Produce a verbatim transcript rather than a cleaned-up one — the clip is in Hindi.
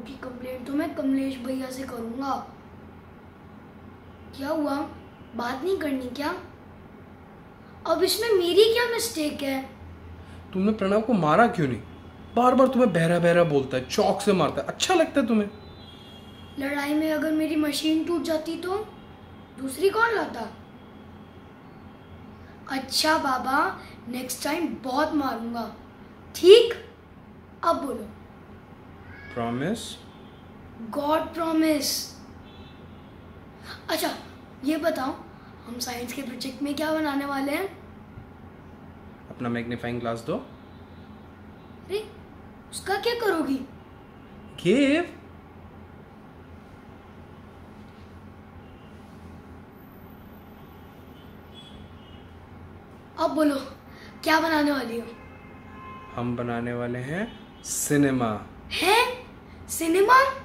की कंप्लेंट तो मैं कमलेश भैया से करूंगा। क्या हुआ, बात नहीं करनी क्या? अब इसमें मेरी क्या मिस्टेक है? तुमने प्रणव को मारा क्यों नहीं? बार बार तुम्हें बहरा बहरा बोलता है, चौक से मारता है, अच्छा लगता है तुम्हें? लड़ाई में अगर मेरी मशीन टूट जाती तो दूसरी कौन लाता? अच्छा बाबा, नेक्स्ट टाइम बहुत मारूंगा, ठीक? अब बोलो। प्रॉमिस? God promise. अच्छा ये बताओ, हम साइंस के प्रोजेक्ट में क्या बनाने वाले हैं? अपना मैग्नीफाइंग ग्लास दो। अरे उसका क्या करोगी? गिव। अब बोलो, क्या बनाने वाली हो? हम बनाने वाले हैं सिनेमा। है? सिनेमा?